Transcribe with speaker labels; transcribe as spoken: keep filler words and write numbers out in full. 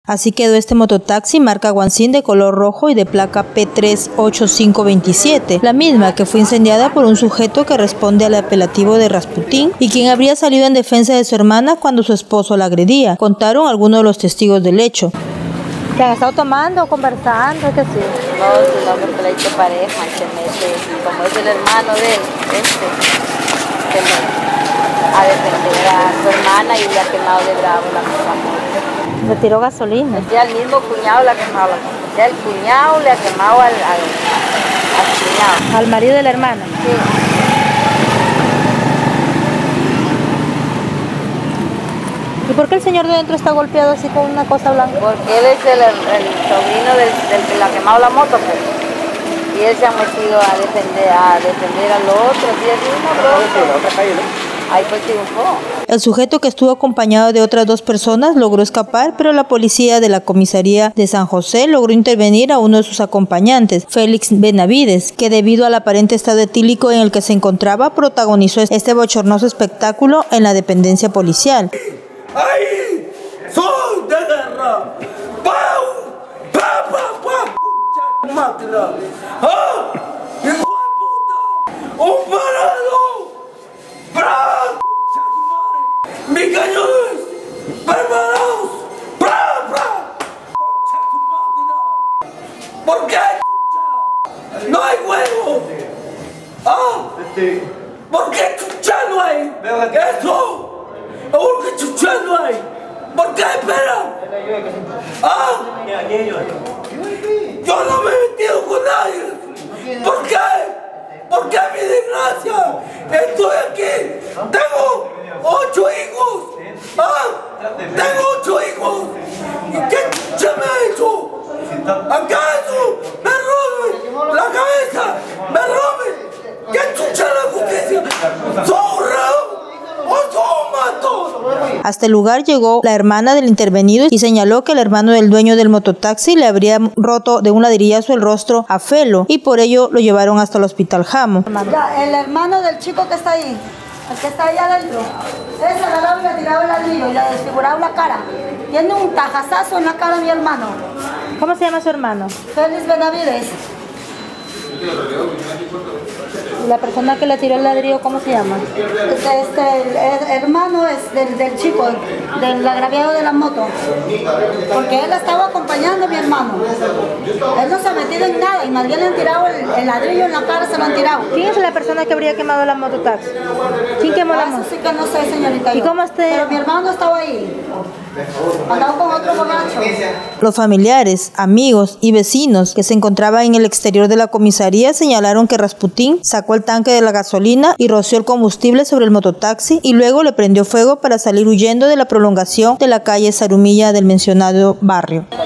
Speaker 1: Así quedó este mototaxi marca Guansín de color rojo y de placa P tres ocho cinco dos siete, la misma que fue incendiada por un sujeto que responde al apelativo de Rasputín y quien habría salido en defensa de su hermana cuando su esposo la agredía, contaron algunos de los testigos del hecho.
Speaker 2: ¿Que han estado tomando, conversando? ¿Qué sí?
Speaker 3: No, sino que pleito pareja, se mete, y como es el hermano de él, este, se mete a defender a su hermana y le ha quemado de bravo la cosa.
Speaker 2: ¿Le tiró gasolina?
Speaker 3: Es al mismo cuñado le ha quemado la cosa. O sea, el cuñado le ha quemado al, al, al cuñado.
Speaker 2: ¿Al marido de la hermana?
Speaker 3: Sí.
Speaker 2: ¿Y por qué el señor de dentro está golpeado así con una cosa blanca?
Speaker 3: Porque él es el, el sobrino del, del que le ha quemado la moto, pues. Y él se ha metido a defender, a defender al otro. Y así una broma. Ahí pues triunfó.
Speaker 1: El sujeto, que estuvo acompañado de otras dos personas, logró escapar, pero la policía de la comisaría de San José logró intervenir a uno de sus acompañantes, Félix Benavides, que debido al aparente estado etílico en el que se encontraba, protagonizó este bochornoso espectáculo en la dependencia policial.
Speaker 4: ¡Ahí! ¡Son de guerra! ¡Pau! ¡Pa, pa, pa! ¡Máquina! ¡Ah! ¡Hijo de puta! ¡Un parado! ¡Pra! ¡Mi cañones! ¡Preparados! ¡Pra, pra! ¡Concha tu máquina! ¿Por qué, chucha? ¡No hay huevos! ¿Ah? ¿Por qué, chucha, no hay? ¡Eso! ¿Por qué, chucha, no hay? ¿Por qué espera? ¿Ah? Yo no me he metido con nadie. ¿Por qué? ¿Por qué, mi desgracia? Estoy aquí. Tengo ocho hijos. ¿Ah? Tengo ocho hijos. ¿Y qué chucha me ha hecho? ¿Acaso me robe la cabeza? ¿Me robe? ¿Qué chucha la justicia? ¿Zorra? ¿O son matos?
Speaker 1: Hasta el lugar llegó la hermana del intervenido y señaló que el hermano del dueño del mototaxi le habría roto de un ladrillazo el rostro a Felo y por ello lo llevaron hasta el hospital Jamo.
Speaker 5: Ya, el hermano del chico que está ahí, el que está ahí adentro, ese agarraba y le tiraba el ladrillo y le desfiguraba la cara. Tiene un tajazazo en la cara mi hermano.
Speaker 2: ¿Cómo se llama su hermano?
Speaker 5: Félix Benavides.
Speaker 2: ¿Y la persona que le tiró el ladrillo, cómo se llama?
Speaker 5: Este, este el, el hermano es del, del chico, del agraviado de la moto. Porque él estaba acompañando a mi hermano. Él no se ha metido en nada y más bien le han tirado el, el ladrillo en la cara, se lo han tirado.
Speaker 2: ¿Quién es la persona que habría quemado la mototaxi? ¿Quién quemó la moto?
Speaker 5: Eso sí que no sé, señorita.
Speaker 2: ¿Y cómo esté?
Speaker 5: Pero mi hermano estaba ahí. Andaba con otro borracho.
Speaker 1: Los familiares, amigos y vecinos que se encontraban en el exterior de la comisaría señalaron que Rasputín sacó el tanque de la gasolina y roció el combustible sobre el mototaxi y luego le prendió fuego para salir huyendo de la prolongación de la calle Zarumilla del mencionado barrio.